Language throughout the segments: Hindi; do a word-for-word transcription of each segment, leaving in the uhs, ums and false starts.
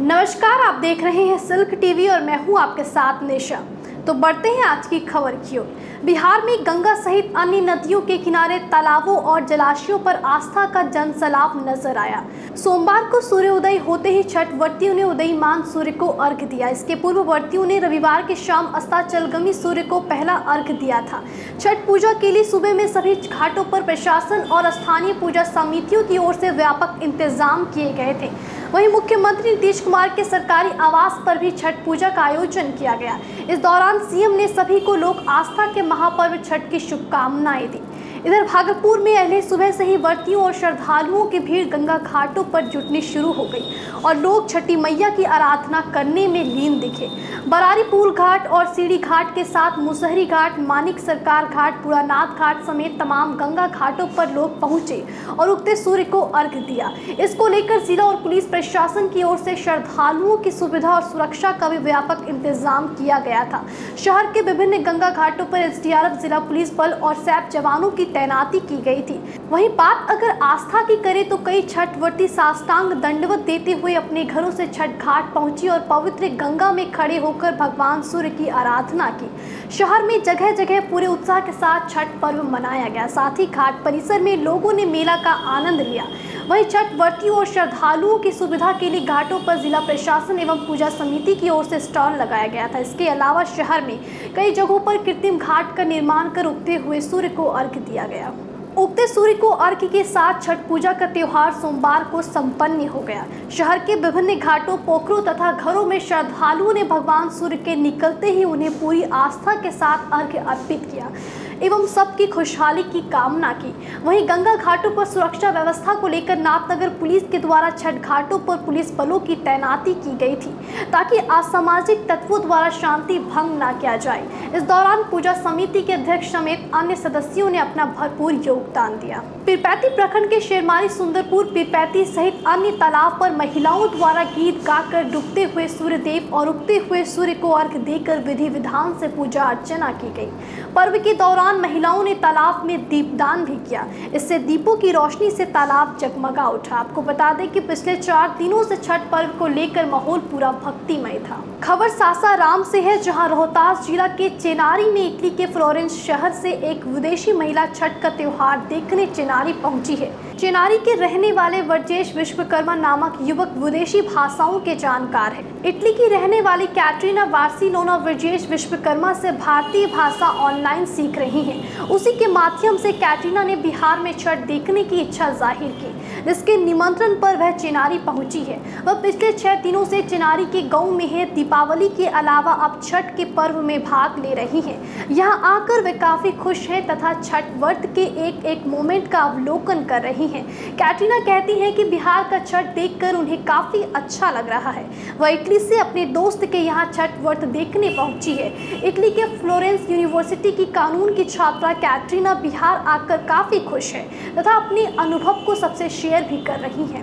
नमस्कार, आप देख रहे हैं सिल्क टीवी और मैं हूं आपके साथ निशा। तो बढ़ते हैं आज की खबर की ओर। बिहार में गंगा सहित अन्य नदियों के किनारे तालाबों और जलाशयों पर आस्था का जनसैलाब नजर आया। सोमवार को सूर्योदय होते ही छठ व्रतियों ने उदयमान सूर्य को अर्घ्य दिया। इसके पूर्व व्रतियों ने रविवार की शाम अस्ताचलगामी सूर्य को पहला अर्घ्य दिया था। छठ पूजा के लिए सुबह में सभी घाटों पर प्रशासन और स्थानीय पूजा समितियों की ओर से व्यापक इंतजाम किए गए थे। वहीं मुख्यमंत्री नीतीश कुमार के सरकारी आवास पर भी छठ पूजा का आयोजन किया गया। इस दौरान सीएम ने सभी को लोक आस्था के महापर्व छठ की शुभकामनाएं दी। इधर भागलपुर में अहले सुबह से ही व्रतियों और श्रद्धालुओं की भीड़ गंगा घाटों पर जुटनी शुरू हो गई और लोग छठी मैया की आराधना करने में लीन दिखे। बरारी पुल घाट और सीढ़ी घाट के साथ मुसहरी घाट, मानिक सरकार घाट, पुरानाथ घाट समेत तमाम गंगा घाटों पर लोग पहुंचे और उगते सूर्य को अर्घ्य दिया। इसको लेकर जिला और पुलिस प्रशासन की ओर से श्रद्धालुओं की सुविधा और सुरक्षा का भी व्यापक इंतजाम किया गया था। शहर के विभिन्न गंगा घाटों पर एसडीआरएफ, जिला पुलिस बल और सैप जवानों की तैनाती की गई थी। वहीं बात अगर आस्था की करें तो कई छठ व्रती साष्टांग दंडवत देते हुए अपने घरों से छठ घाट पहुंची और पवित्र गंगा में खड़े होकर भगवान सूर्य की आराधना की। शहर में जगह जगह पूरे उत्साह के साथ छठ पर्व मनाया गया। साथ ही घाट परिसर में लोगों ने मेला का आनंद लिया। वहीं छठ व्रतियों और श्रद्धालुओं की सुविधा के लिए घाटों पर जिला प्रशासन एवं पूजा समिति की ओर से स्टॉल लगाया गया था। इसके अलावा शहर में कई जगहों पर कृत्रिम घाट का निर्माण कर उगते हुए सूर्य को अर्घ्य दिया गया। उगते सूर्य को अर्घ्य के साथ छठ पूजा का त्योहार सोमवार को संपन्न हो गया। शहर के विभिन्न घाटों, पोखरों तथा घरों में श्रद्धालुओं ने भगवान सूर्य के निकलते ही उन्हें पूरी आस्था के साथ अर्घ्य अर्पित किया एवं सबकी खुशहाली की कामना की। वहीं गंगा घाटों पर सुरक्षा व्यवस्था को लेकर नाथनगर पुलिस के द्वारा छठ घाटों पर पुलिस बलों की तैनाती की गई थी ताकि असामाजिक तत्वों द्वारा शांति भंग न किया जाए। इस दौरान पूजा समिति के अध्यक्ष समेत अन्य सदस्यों ने अपना भरपूर योगदान दिया। पीरपैंती प्रखंड के शेरमारी, सुंदरपुर, पीरपैंती सहित अन्य तालाब पर महिलाओं द्वारा गीत गाकर डूबते हुए सूर्यदेव और उगते हुए सूर्य को अर्घ्य देकर विधि विधान से पूजा अर्चना की गई। पर्व के दौरान महिलाओं ने तालाब में दीपदान भी किया। इससे दीपों की रोशनी से तालाब जगमगा उठा। आपको बता दें कि पिछले चार दिनों से छठ पर्व को लेकर माहौल पूरा भक्तिमय था। खबर सासाराम से है, जहां रोहतास जिला के चेनारी में इटली के फ्लोरेंस शहर से एक विदेशी महिला छठ का त्योहार देखने चेनारी पहुंची है। चेनारी के रहने वाले वर्जेश विश्वकर्मा नामक युवक विदेशी भाषाओं के जानकार है। इटली की रहने वाली कैटरीना बार्सिलोना वर्जेश विश्वकर्मा से भारतीय भाषा ऑनलाइन सीख रही हैं। उसी के माध्यम से कैटरीना ने बिहार में छठ देखने की इच्छा जाहिर की, जिसके निमंत्रण पर वह चेनारी पहुंची है। वह पिछले छह दिनों से चेनारी के गांव में है। दीपावली के अलावा अब छठ के पर्व में भाग ले रही हैं। यहां आकर वे काफी खुश हैं तथा छठ व्रत के एक एक मोमेंट का अवलोकन कर रही हैं। कैटरीना कहती हैं कि बिहार का छठ देखकर उन्हें काफी अच्छा लग रहा है। वह इटली से अपने दोस्त के यहां छठ व्रत देखने पहुंची है। इटली के फ्लोरेंस यूनिवर्सिटी की कानून की छात्रा कैटरीना बिहार आकर काफी खुश है तथा अपने अनुभव को सबसे शेयर भी कर रही हैं।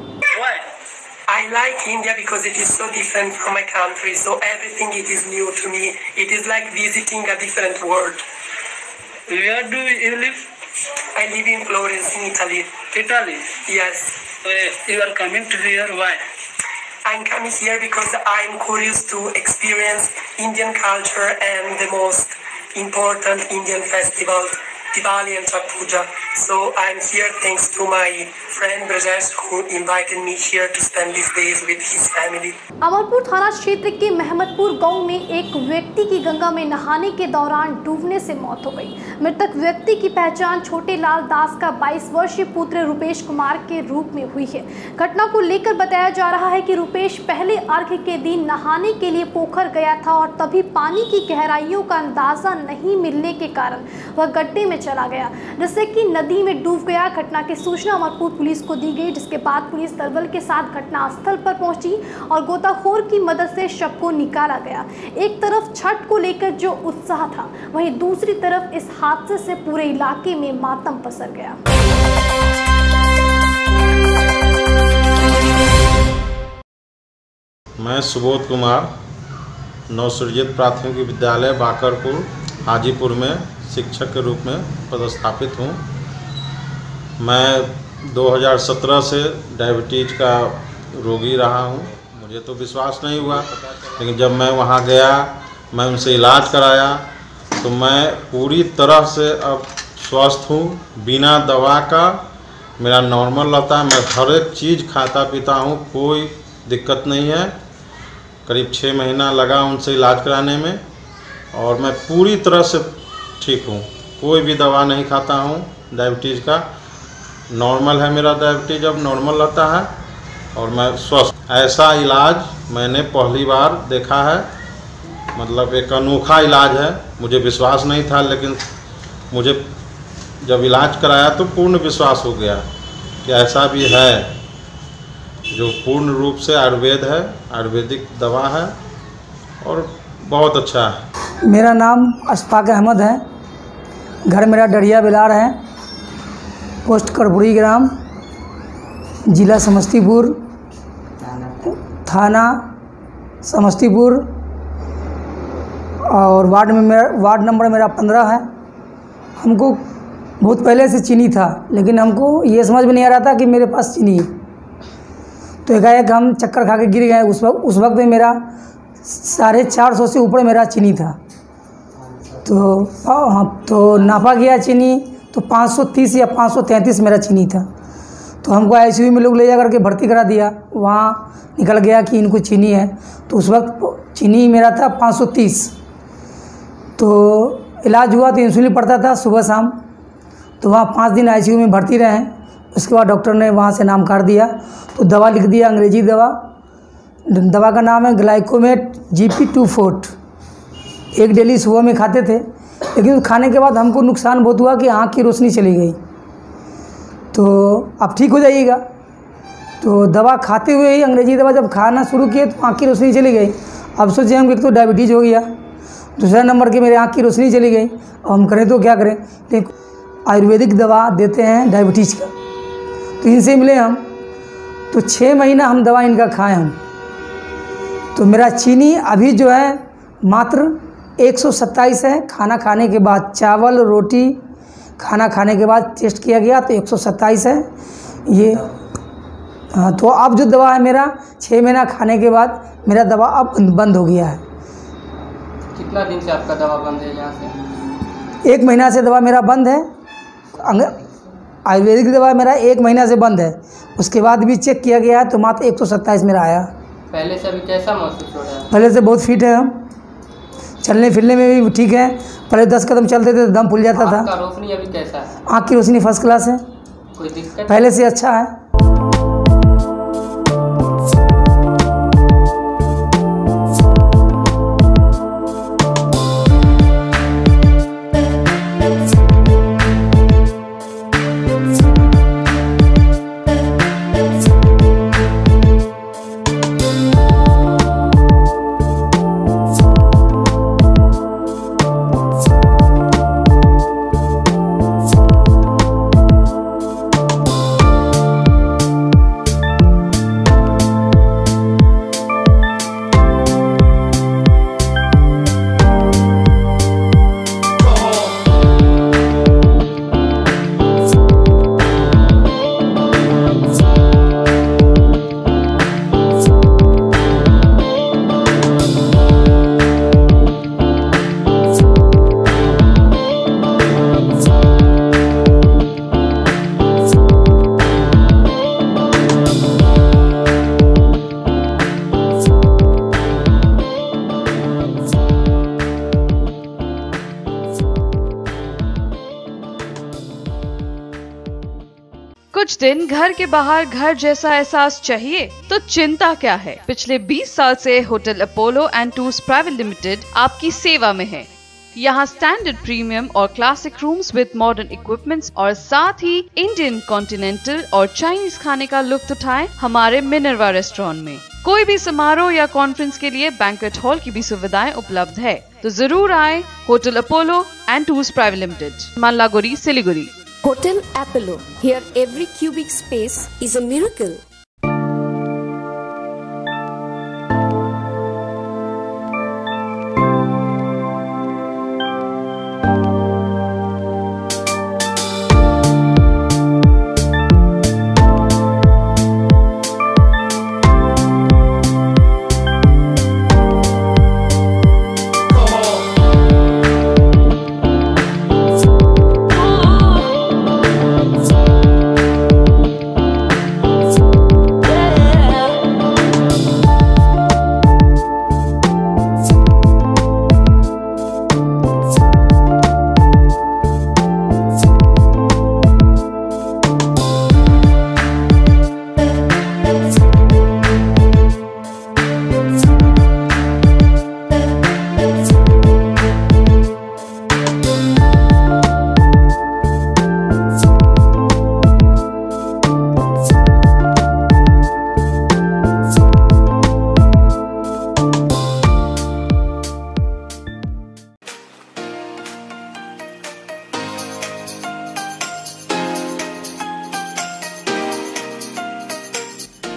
I like India because it is so different from my country, so everything it is new to me. It is like visiting a different world. Where do you live? I live in Florence, in Italy. Italy? Yes. Uh, you are coming to here, why? I'm coming here because I'm curious to experience Indian culture and the most important Indian festival, Diwali and Chhath Puja. So I'm here thanks to my friend Brajesh who invited me here to spend these days with his family. Amarpur थाना क्षेत्र के महमदपुर गांव में एक व्यक्ति की गंगा में नहाने के दौरान डूबने से मौत हो गई। मृतक व्यक्ति की पहचान छोटे लाल दास का बाईस वर्षीय पुत्र रुपेश कुमार के रूप में हुई है। घटना को लेकर बताया जा रहा है कि रुपेश पहले अर्घ्य के दिन नहाने के लिए पोखर गया था और तभी पानी की गहराइयों का अंदाजा नहीं मिलने के कारण वह गड्ढे में चला गया, जिससे कि नदी में डूब गया। घटना की सूचना अमरपुर पुलिस को दी गई, जिसके बाद पुलिस दलबल के साथ घटनास्थल पर पहुंची और गोताखोर की मदद से शव को निकाला गया। एक तरफ छठ को लेकर जो उत्साह था, वहीं दूसरी तरफ इस हादसे से पूरे इलाके में मातम पसर गया। मैं सुबोध कुमार नवसृजित प्राथमिक विद्यालय बाकरपुर हाजीपुर में शिक्षक के रूप में पदस्थापित हूँ। मैं दो हज़ार सत्रह से डायबिटीज का रोगी रहा हूँ। मुझे तो विश्वास नहीं हुआ, लेकिन जब मैं वहाँ गया, मैं उनसे इलाज कराया, तो मैं पूरी तरह से अब स्वस्थ हूँ। बिना दवा का मेरा नॉर्मल रहता है, मैं हर एक चीज़ खाता पीता हूँ, कोई दिक्कत नहीं है। करीब छः महीना लगा उनसे इलाज कराने में और मैं पूरी तरह से ठीक हूँ। कोई भी दवा नहीं खाता हूँ। डायबिटीज़ का नॉर्मल है, मेरा डायबिटीज़ अब नॉर्मल रहता है और मैं स्वस्थ। ऐसा इलाज मैंने पहली बार देखा है, मतलब एक अनोखा इलाज है। मुझे विश्वास नहीं था, लेकिन मुझे जब इलाज कराया तो पूर्ण विश्वास हो गया कि ऐसा भी है, जो पूर्ण रूप से आयुर्वेद है, आयुर्वेदिक दवा है और बहुत अच्छा है। मेरा नाम अशफाक अहमद है, घर मेरा डढ़िया बिलार है, पोस्ट करपुरी ग्राम, जिला समस्तीपुर, थाना समस्तीपुर और वार्ड में मेरा वार्ड नंबर मेरा पंद्रह है। हमको बहुत पहले से चीनी था, लेकिन हमको ये समझ में नहीं आ रहा था कि मेरे पास चीनी है। तो एकाएक हम चक्कर खा के गिर गए। उस वक्त उस वक्त में मेरा साढ़े चार सौ से ऊपर मेरा चीनी था। तो हाँ, तो नापा गया चीनी तो पाँच सौ तीस या पाँच सौ तैंतीस मेरा चीनी था। तो हमको आईसीयू में लोग ले जा करके भर्ती करा दिया। वहाँ निकल गया कि इनको चीनी है। तो उस वक्त चीनी मेरा था पाँच सौ तीस। तो इलाज हुआ तो इंसुलिन पड़ता था सुबह शाम। तो वहाँ पाँच दिन आईसीयू में भर्ती रहे। उसके बाद डॉक्टर ने वहाँ से नाम काट दिया, तो दवा लिख दिया, अंग्रेजी दवा। दवा का नाम है Glycomet G P two forte. एक डेली सुबह में खाते थे, लेकिन खाने के बाद हमको नुकसान बहुत हुआ कि आँख की रोशनी चली गई। तो अब ठीक हो जाइएगा। तो दवा खाते हुए ही अंग्रेजी दवा जब खाना शुरू किए तो आँख की रोशनी चली गई। अब सोचे हम एक तो डायबिटीज़ हो गया, दूसरा नंबर के मेरे आँख की रोशनी चली गई। अब हम करें तो क्या करें। लेकिन आयुर्वेदिक दवा देते हैं डायबिटीज़ का, तो इनसे मिले हम। तो छः महीना हम दवा इनका खाए हम। तो मेरा चीनी अभी जो है मात्र एक सौ सत्ताईस है। खाना खाने के बाद चावल रोटी खाना खाने के बाद टेस्ट किया गया तो एक सौ सत्ताईस है ये। हाँ, तो अब जो दवा है मेरा छः महीना खाने के बाद मेरा दवा अब बंद हो गया है। कितना दिन से आपका दवा बंद है यहाँ से? एक महीना से दवा मेरा बंद है। आयुर्वेदिक दवा मेरा एक महीना से बंद है। उसके बाद भी चेक किया गया है तो मात्र एक सौ सत्ताईस मेरा आया। पहले से अभी कैसा महसूस हो रहा है? पहले से बहुत फिट है हम, चलने फिरने में भी ठीक है। पहले दस कदम चलते थे तो दम फूल जाता था। आँख का रोशनी अभी कैसा है? आँख की रोशनी फर्स्ट क्लास है, कोई दिक्कत? पहले से अच्छा है। कुछ दिन घर के बाहर घर जैसा एहसास चाहिए तो चिंता क्या है। पिछले बीस साल से hotel Apollo and tours private limited आपकी सेवा में है। यहाँ स्टैंडर्ड, प्रीमियम और classic rooms with modern equipments और साथ ही इंडियन, कॉन्टिनेंटल और चाइनीज खाने का लुत्फ उठाएं हमारे मिनर्वा रेस्टोरेंट में। कोई भी समारोह या कॉन्फ्रेंस के लिए बैंक्वेट हॉल की भी सुविधाएं उपलब्ध है, तो जरूर आए hotel Apollo and tours private limited, Malaguri, Siliguri. Hotel Apollo. Here every cubic space is a miracle.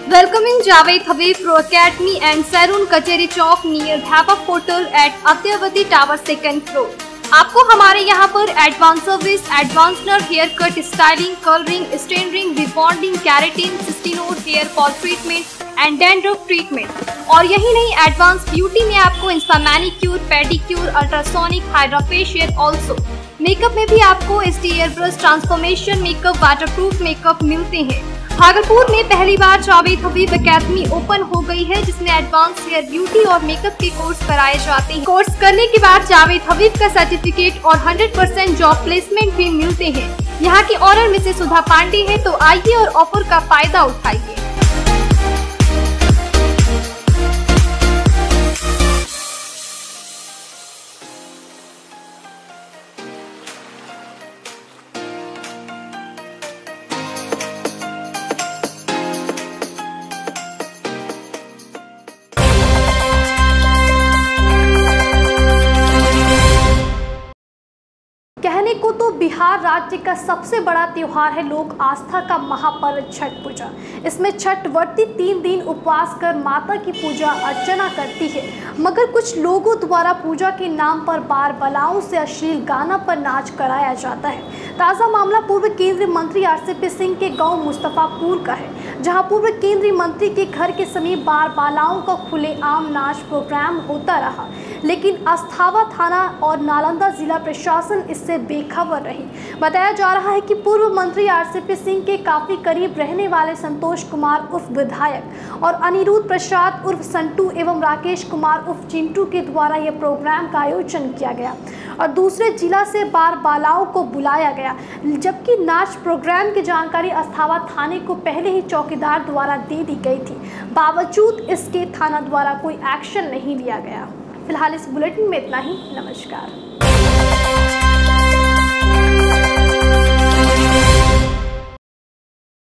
Welcoming Javed Habib Pro Academy and Sarun Kacheri Chowk near Bhapak Hotel at Atyavati Tower second floor. आपको हमारे यहाँ पर एडवांस सर्विस, एडवांस नर hair cut, styling, colouring, straightening, rebonding, keratin, सिस्टीनोड hair fall treatment and dandruff treatment और यही नहीं एडवांस ब्यूटी में आपको insta manicure, pedicure, ultrasonic, hydra facial also. Makeup में भी आपको S T air brush, transformation makeup, waterproof makeup मिलते हैं। भागलपुर में पहली बार जावेद हबीब एकेडमी ओपन हो गई है, जिसमें एडवांस हेयर ब्यूटी और मेकअप के कोर्स कराए जाते हैं। कोर्स करने के बाद जावेद हबीब का सर्टिफिकेट और हंड्रेड परसेंट जॉब प्लेसमेंट भी मिलते हैं। यहाँ के ऑनर मिसेस सुधा पांडे हैं, तो आइए और ऑफर का फायदा उठाइए। कहने को तो बिहार राज्य का सबसे बड़ा त्योहार है लोक आस्था का महापर्व छठ पूजा। इसमें छठ व्रती तीन दिन उपवास कर माता की पूजा अर्चना करती है, मगर कुछ लोगों द्वारा पूजा के नाम पर बार बलाओं से अश्लील गाना पर नाच कराया जाता है। ताज़ा मामला पूर्व केंद्रीय मंत्री आर सी पी सिंह के गांव मुस्तफापुर का है, जहां पूर्व केंद्रीय मंत्री के घर के समीप बार बालाओं का खुलेआम नाच प्रोग्राम होता रहा, लेकिन अस्थावा थाना और नालंदा जिला प्रशासन इससे बेखबर रही। बताया जा रहा है कि पूर्व मंत्री आर सी पी सिंह के काफी करीब रहने वाले संतोष कुमार उर्फ विधायक और अनिरुद्ध प्रसाद उर्फ संटू एवं राकेश कुमार उर्फ चिंटू के द्वारा यह प्रोग्राम का आयोजन किया गया और दूसरे जिला से बार बालाओं को बुलाया गया, जबकि नाच प्रोग्राम की जानकारी अस्थावा थाने को पहले ही चौकीदार द्वारा दे दी गई थी। बावजूद इसके थाना द्वारा कोई एक्शन नहीं लिया गया। फिलहाल इस बुलेटिन में इतना ही। नमस्कार।